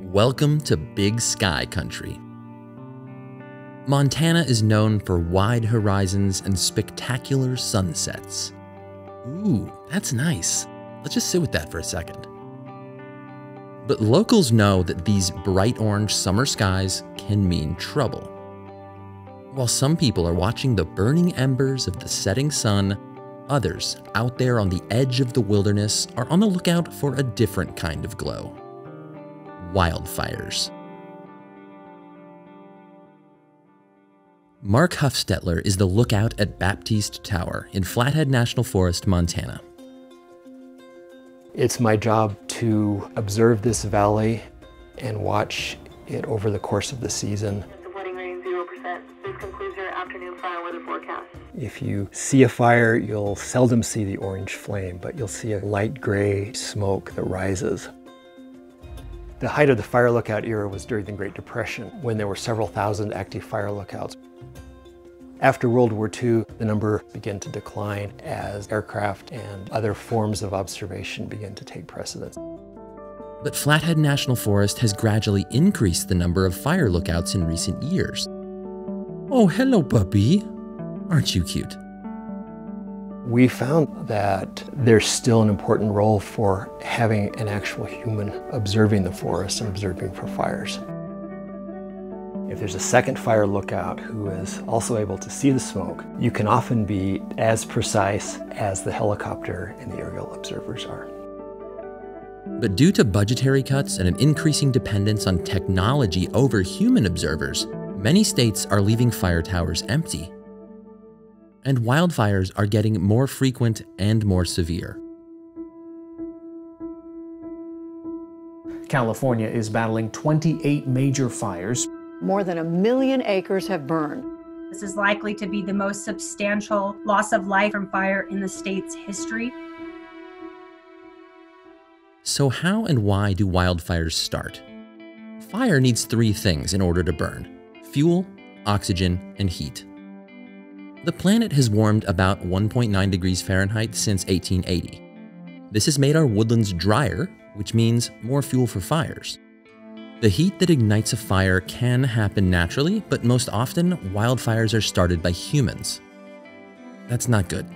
Welcome to Big Sky Country. Montana is known for wide horizons and spectacular sunsets. Ooh, that's nice. Let's just sit with that for a second. But locals know that these bright orange summer skies can mean trouble. While some people are watching the burning embers of the setting sun, others out there on the edge of the wilderness are on the lookout for a different kind of glow. Wildfires. Mark Hufstetler is the lookout at Baptiste Tower in Flathead National Forest, Montana. It's my job to observe this valley and watch it over the course of the season. The flooding rating 0%. This concludes your afternoon fire weather forecast. If you see a fire, you'll seldom see the orange flame, but you'll see a light gray smoke that rises. The height of the fire lookout era was during the Great Depression, when there were several thousand active fire lookouts. After World War II, the number began to decline as aircraft and other forms of observation began to take precedence. But Flathead National Forest has gradually increased the number of fire lookouts in recent years. Oh, hello, puppy. Aren't you cute? We found that there's still an important role for having an actual human observing the forest and observing for fires. If there's a second fire lookout who is also able to see the smoke, you can often be as precise as the helicopter and the aerial observers are. But due to budgetary cuts and an increasing dependence on technology over human observers, many states are leaving fire towers empty. And wildfires are getting more frequent and more severe. California is battling 28 major fires. More than 1 million acres have burned. This is likely to be the most substantial loss of life from fire in the state's history. So how and why do wildfires start? Fire needs 3 things in order to burn: fuel, oxygen, and heat. The planet has warmed about 1.9 degrees Fahrenheit since 1880. This has made our woodlands drier, which means more fuel for fires. The heat that ignites a fire can happen naturally, but most often, wildfires are started by humans. That's not good.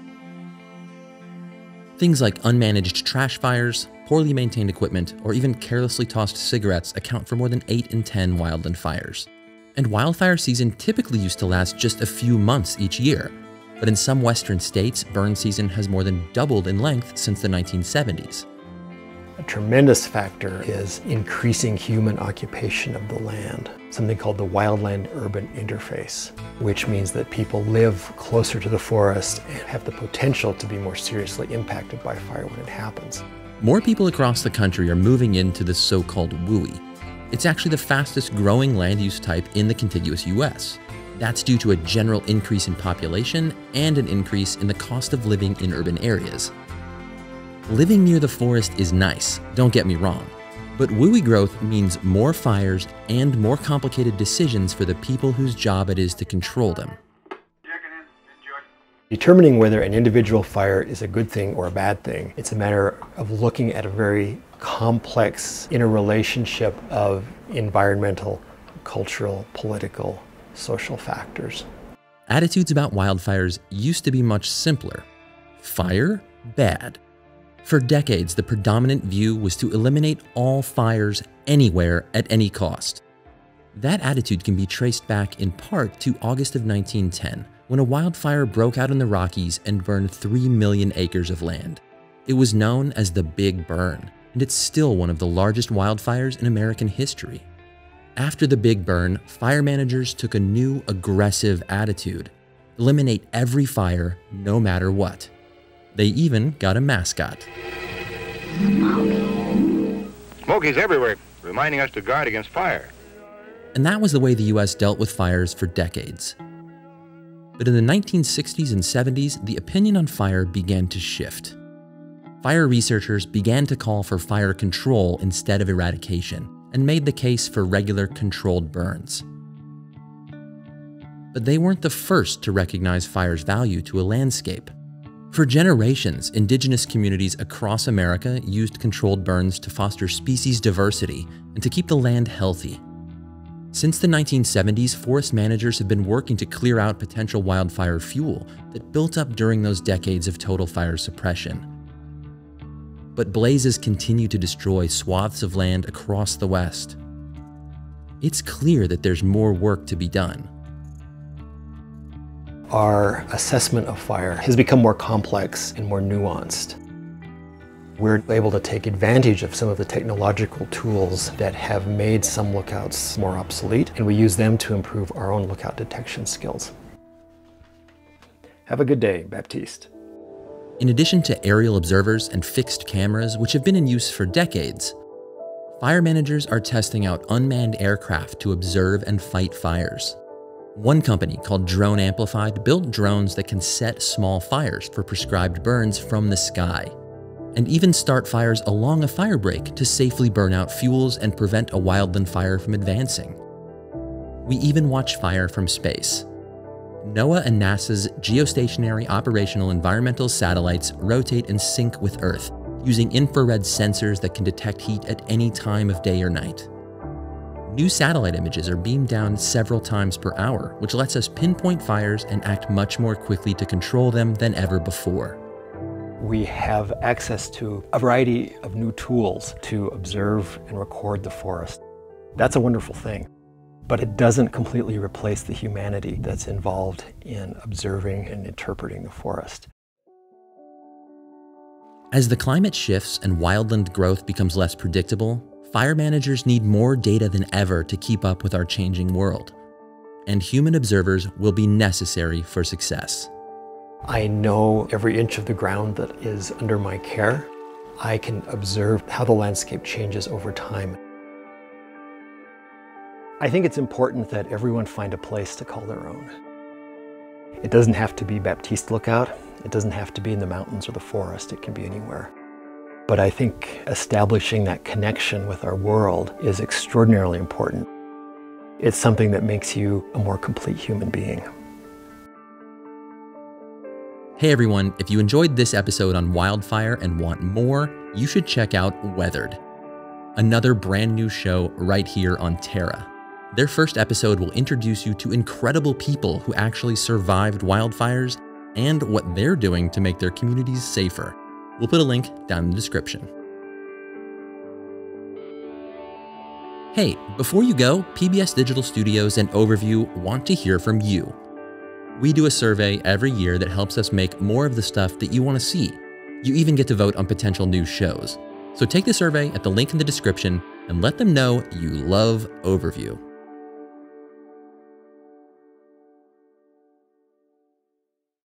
Things like unmanaged trash fires, poorly maintained equipment, or even carelessly tossed cigarettes account for more than 8 in 10 wildland fires. And wildfire season typically used to last just a few months each year, but in some western states, burn season has more than doubled in length since the 1970s. A tremendous factor is increasing human occupation of the land, something called the wildland-urban interface, which means that people live closer to the forest and have the potential to be more seriously impacted by fire when it happens. More people across the country are moving into the so-called WUI. It's actually the fastest growing land use type in the contiguous US. That's due to a general increase in population and an increase in the cost of living in urban areas. Living near the forest is nice, don't get me wrong, but WUI growth means more fires and more complicated decisions for the people whose job it is to control them. Determining whether an individual fire is a good thing or a bad thing, it's a matter of looking at a very complex interrelationship of environmental, cultural, political, social factors. Attitudes about wildfires used to be much simpler. Fire, bad. For decades, the predominant view was to eliminate all fires anywhere at any cost. That attitude can be traced back in part to August of 1910, when a wildfire broke out in the Rockies and burned 3 million acres of land. It was known as the Big Burn, and it's still one of the largest wildfires in American history. After the Big Burn, fire managers took a new, aggressive attitude: eliminate every fire, no matter what. They even got a mascot. Smokies everywhere, reminding us to guard against fire. And that was the way the US dealt with fires for decades. But in the 1960s and 70s, the opinion on fire began to shift. Fire researchers began to call for fire control instead of eradication, and made the case for regular controlled burns. But they weren't the first to recognize fire's value to a landscape. For generations, indigenous communities across America used controlled burns to foster species diversity and to keep the land healthy. Since the 1970s, forest managers have been working to clear out potential wildfire fuel that built up during those decades of total fire suppression. But blazes continue to destroy swaths of land across the West. It's clear that there's more work to be done. Our assessment of fire has become more complex and more nuanced. We're able to take advantage of some of the technological tools that have made some lookouts more obsolete, and we use them to improve our own lookout detection skills. Have a good day, Baptiste. In addition to aerial observers and fixed cameras, which have been in use for decades, fire managers are testing out unmanned aircraft to observe and fight fires. One company called Drone Amplified built drones that can set small fires for prescribed burns from the sky, and even start fires along a fire break to safely burn out fuels and prevent a wildland fire from advancing. We even watch fire from space. NOAA and NASA's geostationary operational environmental satellites rotate and sync with Earth, using infrared sensors that can detect heat at any time of day or night. New satellite images are beamed down several times per hour, which lets us pinpoint fires and act much more quickly to control them than ever before. We have access to a variety of new tools to observe and record the forest. That's a wonderful thing, but it doesn't completely replace the humanity that's involved in observing and interpreting the forest. As the climate shifts and wildland growth becomes less predictable, fire managers need more data than ever to keep up with our changing world, and human observers will be necessary for success. I know every inch of the ground that is under my care. I can observe how the landscape changes over time. I think it's important that everyone find a place to call their own. It doesn't have to be Baptiste Lookout. It doesn't have to be in the mountains or the forest. It can be anywhere. But I think establishing that connection with our world is extraordinarily important. It's something that makes you a more complete human being. Hey everyone, if you enjoyed this episode on wildfire and want more, you should check out Weathered, another brand new show right here on Terra. Their first episode will introduce you to incredible people who actually survived wildfires and what they're doing to make their communities safer. We'll put a link down in the description. Hey, before you go, PBS Digital Studios and Overview want to hear from you. We do a survey every year that helps us make more of the stuff that you want to see. You even get to vote on potential new shows. So take the survey at the link in the description and let them know you love Overview.